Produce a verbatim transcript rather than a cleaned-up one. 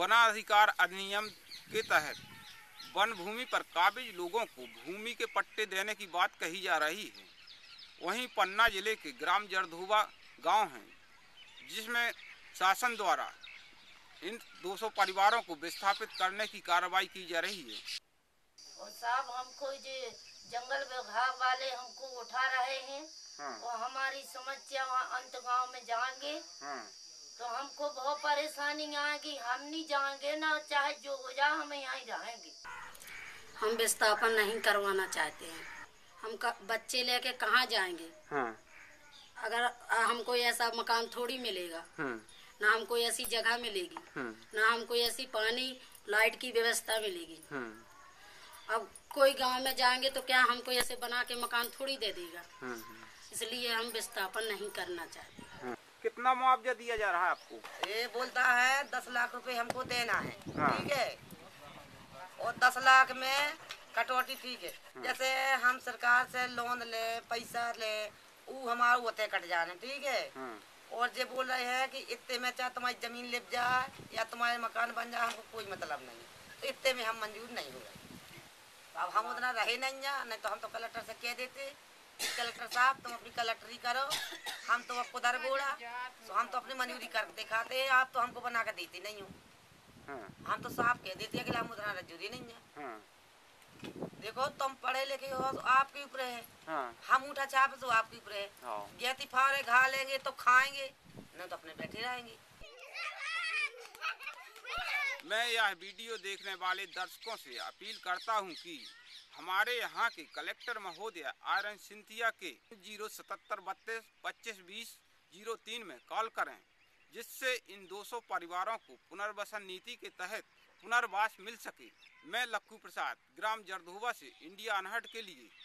वनाधिकार अधिनियम के तहत वन भूमि पर काबिज लोगों को भूमि के पट्टे देने की बात कही जा रही है। वहीं पन्ना जिले के ग्राम जरधुवा गांव है, जिसमें शासन द्वारा इन दो सौ परिवारों को विस्थापित करने की कार्रवाई की जा रही है। और साहब हमको जो जंगल विभाग वाले हमको उठा रहे हैं, हाँ। और हमारी समस्या वहाँ अंत गांव में जाएंगे, हाँ। तो हमको बहुत परेशानी आएगी। हम नहीं जाएंगे ना, चाहे जो हो जाए हम यहीं रहेंगे। हम विस्थापन नहीं करवाना चाहते हैं। हम बच्चे लेके कहाँ जाएंगे, हाँ। अगर हमको ऐसा मकान थोड़ी मिलेगा, हाँ। ना हमको ऐसी जगह मिलेगी, हाँ। ना हमको ऐसी पानी लाइट की व्यवस्था मिलेगी, हाँ। अब कोई गांव में जाएंगे तो क्या हमको ऐसे बना के मकान थोड़ी दे देगा, हाँ। इसलिए हम विस्थापन नहीं करना चाहते, हाँ। कितना मुआवजा दिया जा रहा है आपको? ये बोलता है दस लाख रुपए हमको देना है, हाँ। ठीक है, और दस लाख में कटौती, ठीक है, हाँ। जैसे हम सरकार से लोन ले, पैसा ले, वो हमारा होते कट जाने, ठीक है, हाँ। और ये बोल रहे हैं कि इतने में चाहे तुम्हारी जमीन लिप जाए या तुम्हारे मकान बन जाए, हमको कोई मतलब नहीं, तो इतने में हम मंजूर नहीं हो रहे। अब हम उतना रहे नहीं जा, नहीं तो हम तो कलेक्टर से कह देते, कलेक्टर साहब तुम अपनी कलेक्टरी करो, हम तो आपको दर बोला, तो हम तो अपनी मंजूरी कर दिखाते हैं, आप तो हमको बना कर देते नहीं हो, हाँ। हम तो साहब कह देते हैं कि हम उतना रजूरी नहीं है, हाँ। देखो तुम पढ़े लिखे हो तो आपके ऊपर है, हाँ। हम उठा छाप तो आपके ऊपर है, हाँ। गेती फारे खा लेंगे तो खाएंगे, नहीं तो अपने बैठे रहेंगे। मैं यह वीडियो देखने वाले दर्शकों से अपील करता हूं कि हमारे यहां के कलेक्टर महोदय आयरन सिंथिया के जीरो सतहत्तर बत्तीस पच्चीस बीस जीरो तीन में कॉल करें, जिससे इन दो सौ परिवारों को पुनर्वसन नीति के तहत पुनर्वास मिल सके। मैं लखू प्रसाद ग्राम जरधुवा से इंडिया अनहट के लिए